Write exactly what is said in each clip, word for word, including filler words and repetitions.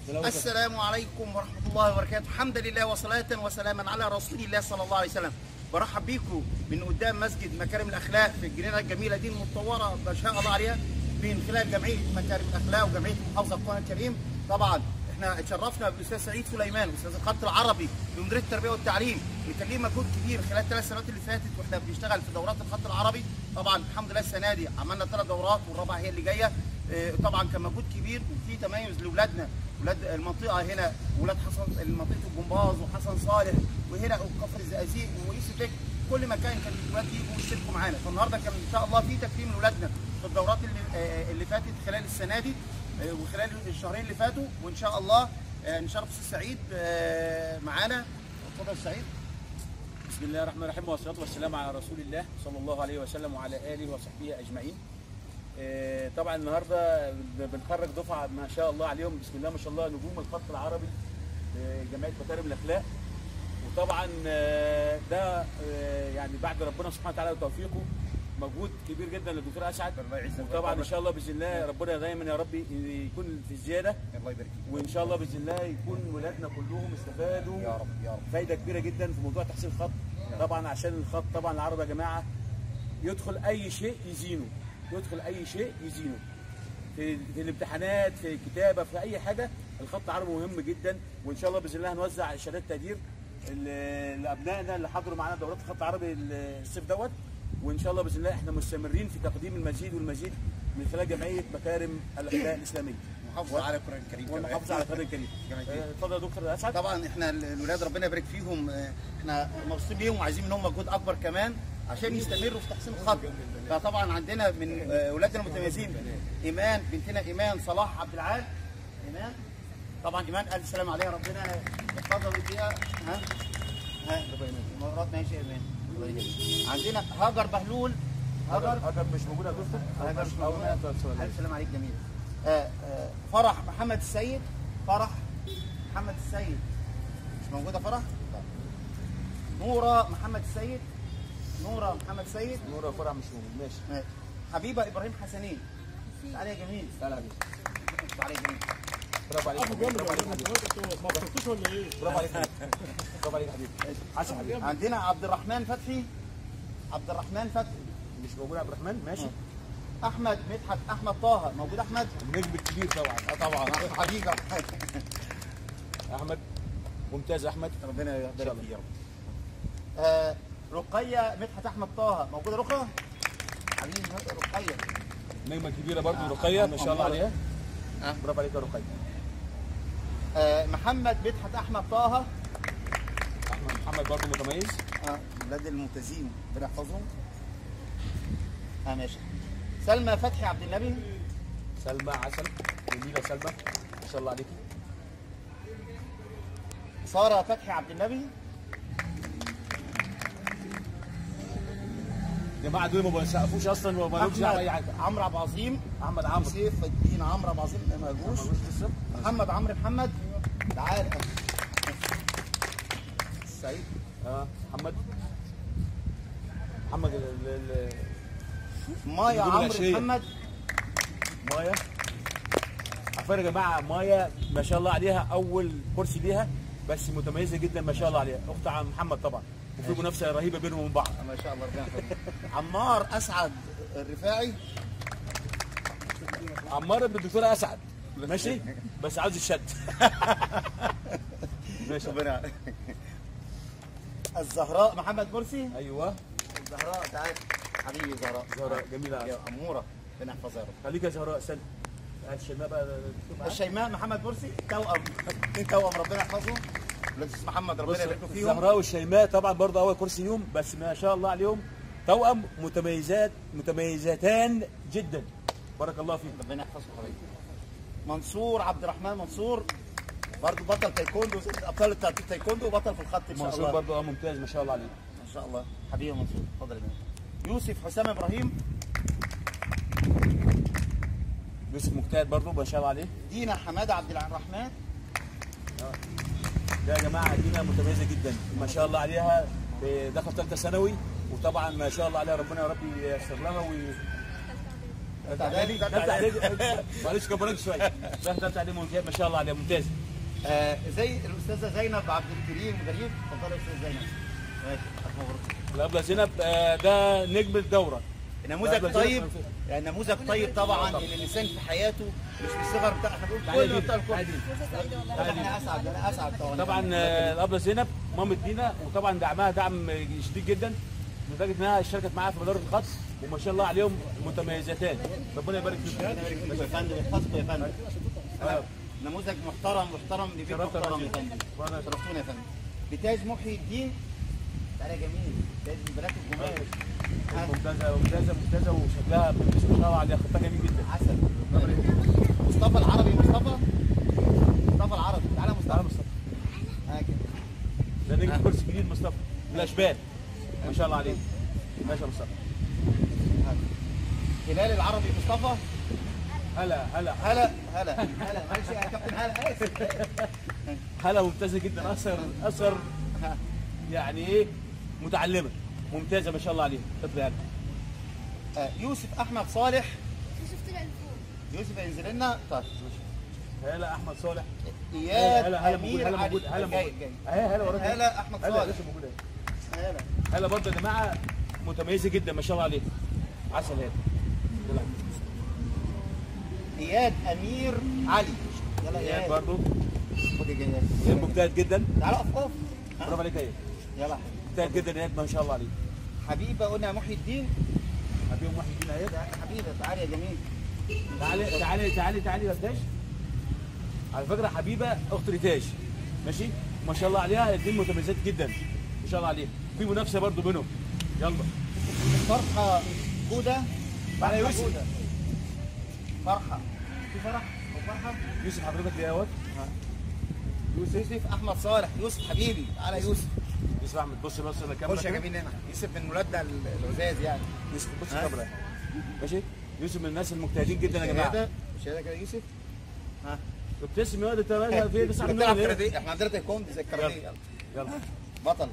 السلام عليكم ورحمة الله وبركاته. الحمد لله وصلاة وسلاما على رسول الله صلى الله عليه وسلم. برحب بيكم من قدام مسجد مكارم الأخلاق في الجنينة الجميلة دي المتطورة ما شاء الله عليها من خلال جمعية مكارم الأخلاق وجمعية محافظة القرآن الكريم. طبعا احنا اتشرفنا بالاستاذ سعيد سليمان استاذ الخط العربي بمديريه التربيه والتعليم اللي كان ليه مجهود كبير خلال الثلاث سنوات اللي فاتت واحنا بنشتغل في دورات الخط العربي. طبعا الحمد لله السنه دي عملنا ثلاث دورات والرابعه هي اللي جايه. طبعا كان مجهود كبير وفي تميز لاولادنا اولاد المنطقه هنا اولاد حسن منطقه الجمباز وحسن صالح وهنا وكفر الزقازيق ويوسف بك كل مكان كان الاولاد يجوا يشتركوا معانا. فالنهارده كان ان شاء الله في تكريم لاولادنا في الدورات اللي اللي فاتت خلال السنه دي وخلال الشهرين اللي فاتوا وان شاء الله نشرف استاذ سعيد معانا. اتفضل سعيد. بسم الله الرحمن الرحيم والصلاه والسلام على رسول الله صلى الله عليه وسلم وعلى اله وصحبه اجمعين. طبعا النهارده بنخرج دفعه ما شاء الله عليهم بسم الله ما شاء الله نجوم الخط العربي جمعيه مكارم الاخلاق. وطبعا ده يعني بعد ربنا سبحانه وتعالى وتوفيقه مجهود كبير جدا للدكتور اسعد. الله يعزك. وطبعا ان شاء الله باذن الله ربنا دايما يا رب يكون في الزياده. الله يبارك فيك. وان شاء الله باذن الله يكون ولادنا كلهم استفادوا يا رب يا رب فايده كبيره جدا في موضوع تحسين الخط. طبعا عشان الخط طبعا العربي يا جماعه يدخل اي شيء يزينه يدخل اي شيء يزينه في, في الامتحانات في الكتابه في اي حاجه. الخط العربي مهم جدا وان شاء الله باذن الله هنوزع شهادات تقدير لابنائنا اللي حضروا معانا دورات الخط العربي الصيف دوت. وان شاء الله باذن الله احنا مستمرين في تقديم المزيد والمزيد من خلال جمعيه مكارم الاخلاق الاسلاميه محافظه على القران الكريم. والمحافظه على القران الكريم. اتفضل يا دكتور اسعد. طبعا احنا الاولاد ربنا يبارك فيهم احنا مبسوطين بيهم وعايزين منهم مجهود اكبر كمان عشان يستمروا في تحسين الخط. فطبعا عندنا من اولادنا المتميزين ايمان بنتنا ايمان صلاح عبد العال. ايمان طبعا ايمان الف سلام عليها ربنا يحفظها ويديها. ها ها مرات ماشي يا ايمان. عندنا هاجر بهلول. هاجر هاجر مش موجوده يا دكتور. هاجر مش موجوده. الف سلام عليك جميل. آه آه فرح محمد السيد. فرح محمد السيد مش موجوده فرح. نوره محمد السيد. نوره محمد السيد. نوره فرح مش موجود ماشي. ماشي. حبيبه ابراهيم حسنين. تعالى يا جميل. تعالى يا حبيبي. تعالى يا جميل. برافو عليك. برافو عليك ما بتفتوش ولا ايه؟ برافو عليك. برافو عليك يا حبيبي. عشان حبيبي. عندنا عبد الرحمن فتحي. عبد الرحمن فتحي مش موجود. عبد الرحمن ماشي. احمد مدحت احمد طه موجود. احمد النجم الكبير طبعا. اه طبعا حبيبي احمد ممتاز. احمد ربنا يبارك فيك يا رب. آه رقيه مدحت احمد طه موجوده. رقيه حبيبي رقيه النجمه الكبيره برضه. رقيه ما شاء الله عليها. اه برافو عليك يا رقيه. آه محمد مدحت احمد طه. احمد محمد برضه متميز. اه اولاد الممتازين ربنا يحفظهم. اه ماشي. سلمى فتحي عبد النبي. سلمى عسل جميله سلمى ما شاء الله عليكي. ساره فتحي عبد النبي. يا جماعه دول ما بيسقفوش اصلا وما لهمش دعوه باي حاجه. عمرو عبد العظيم. احمد عمرو سيف الدين عمرو عبد العظيم ما جوش. محمد عمرو محمد. تعال سعيد. اه محمد محمد ال ال مايا عمرو محمد. مايا عارفين يا جماعه مايا ما شاء الله عليها اول كرسي ليها بس متميزه جدا ما شاء الله عليها. اخت عم محمد طبعا وفي منافسه رهيبه بينهم وبين بعض. ما شاء الله ربنا يحفظك. عمار اسعد الرفاعي. عمار ابن الدكتوره اسعد ماشي بس عاوز الشد. ماشي ربنا. الزهراء محمد مرسي. ايوه الزهراء تعال حبيبي. زهراء زهراء جميله يا اموره ربنا يحفظها يا رب. خليك يا زهراء استنى. الشيماء بقى الشيماء محمد مرسي توأم. اثنين توأم ربنا يحفظهم. الاستاذ محمد ربنا يبارك فيهم. الزهراء والشيماء طبعا برضه اول كرسي يوم بس ما شاء الله عليهم توأم متميزات متميزتان جدا. بارك الله فيك. ربنا يحفظكم حبايبي. منصور عبد الرحمن منصور برضه بطل تايكوندو ابطال التايكوندو وبطل في الخط ان شاء الله. منصور برضه اه ممتاز ما شاء الله عليه. ما شاء الله حبيبي منصور. اتفضل يا جماعه. يوسف حسام ابراهيم. يوسف مجتهد برضه ما شاء الله عليه. دينا حماده عبد الرحمن. اه ده يا جماعه دينا متميزه جدا ما شاء الله عليها. دخل ثالثه ثانوي وطبعا ما شاء الله عليها ربنا يا رب ييسر لها وي... ثالثه اعدادي ثالثه اعدادي معلش كبرت شويه. ده ثالثه اعدادي ممتاز ما شاء الله عليها ممتاز. آه زي الاستاذه زينب عبد الكريم غريب. اتفضلي يا استاذه زينب. ماشي مبروك. الابله زينب آه ده نجم الدوره. نموذج طيب يعني نموذج طيب طبعا ان الانسان في حياته مش بالصغر بتاع احنا بنقول كل بتاع الكل. انا اسعد انا اسعد طبعا. طبعا الابله زينب مامة دينا وطبعا دعمها دعم شديد جدا لدرجه انها اشتركت معاها في مدار الخط وما شاء الله عليهم متميزتان. ربنا يبارك فيكم. ربنا يبارك فيكم يا فندم يحفظكم يا فندم. نموذج محترم محترم لبيت محترم يا فندم. شرفتونا يا فندم. بتاج محي الدين تعالى جميل تاج من بنات الجمال. ممتازه ممتازه ممتازه وشكلها بسم الله ما عليها خطها جميل جدا. عسل. مصطفى العربي مصطفى مصطفى العربي تعالى مصطفى. تعالى مصطفى. اه كده. ده نجم كرسي جديد مصطفى من الاشبال ما شاء الله عليه. ماشي يا مصطفى. هلال العربي مصطفى. هلا هلا هلا هلا هلا معلش يا كابتن هلا اسف. هلا ممتازه جدا اثر اثر يعني ايه متعلمه ممتازه ما شاء الله عليها. طفل هلا. آه يوسف احمد صالح. يوسف طلع لفوق. يوسف هينزل لنا. طيب هلا احمد صالح. اياد هلا هلا موجود امير هلا موجود علي. هلا جاي موجود جاي. اهي هلا وراك. هلا احمد هلا صالح. لسه موجود اهي. هلا هلا برضه يا جماعه متميزه جدا ما شاء الله عليها. عسل هلا. اياد امير علي. يلا اياد اياد برضه خد يا اياد جاي. مجتهد جدا. تعالى اقف اقف. برافو عليك يا اياد. يلا مجتهد جدا اياد ما شاء الله عليه. حبيبه قلنا محي الدين. حبيبي محي الدين اياد. حبيبه تعالي يا جميل. تعالي تعالي تعالي تعالي يا ريتاج. على فكره حبيبه اخت ريتاج ماشي ما شاء الله عليها الاثنين متميزات جدا ما شاء الله عليها. في منافسه برضه بينهم. يلا فرحه جوده. معانا يوسف. جودة. فرحه في فرح او فرحه. يوسف حضرتك يا اهوت. يوسف يوسف احمد صالح. يوسف حبيبي تعالى يوسف. يوسف احمد بص بص الكاميرا. خش يا جميل هنا. يوسف من ولادنا العزاز يعني. يوسف بص ها؟ الكاميرا ماشي. يوسف من الناس المجتهدين جدا يا جماعه. شهاده شهاده كده يوسف. ها ابتسم يا انت مالها في تسعة احنا بنلعب مليون. كاراتيه. احنا عندنا تايكوندو زي الكاراتيه. يلا يلا بطل.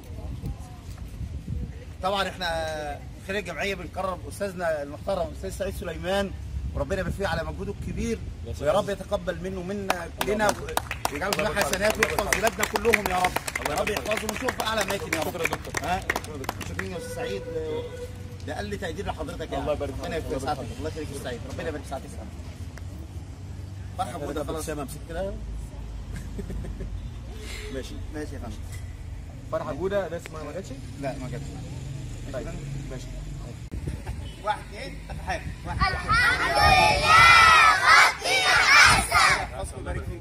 طبعا احنا خلال الجمعيه بنكرم استاذنا المحترم استاذ سعيد سليمان وربنا يبارك فيه على مجهوده الكبير ويا رب يتقبل منه ومنا كلنا ويجعله في حسنات ويحفظ بلادنا كلهم يا رب. يا رب يحفظهم ونشوف في اعلى اماكن يا رب. شكرا يا دكتور. ها شكرا يا استاذ سعيد. ده اقل تقدير لحضرتك يعني. الله يبارك فيك. ربنا يبارك في سعادتك. الله يخليك يا استاذ سعيد. ربنا يبارك في سعادتك. مرحبا بك. خلاص سامع امسك كده. ماشي ماشي يا فندم. فرحه جوده ده اسمها ما جاتش؟ لا ما جاتش. طيب ماشي. واحد اثنين فتحات. الحمد لله خطنا حسن. الله يبارك فيك.